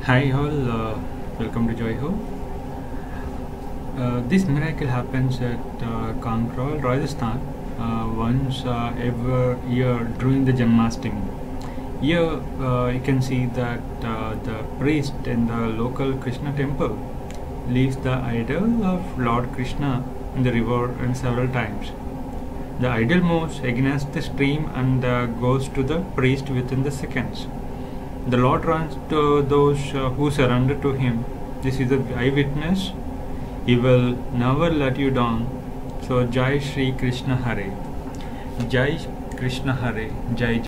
Hi all, welcome to Joy Ho. This miracle happens at Kankrol, Rajasthan, once every year during the Janmashtami. Here you can see that the priest in the local Krishna temple leaves the idol of Lord Krishna in the river and several times. The idol moves against the stream and goes to the priest within the seconds. The Lord runs to those who surrender to Him. This is the eyewitness. He will never let you down. So Jai Shri Krishna Hare. Jai Krishna Hare. Jai.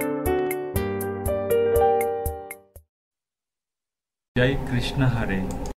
Jai Krishna Hare.